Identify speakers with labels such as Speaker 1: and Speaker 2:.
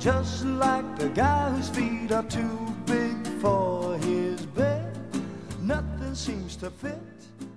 Speaker 1: just like the guy whose feet are too big for his bed. Nothing seems to fit.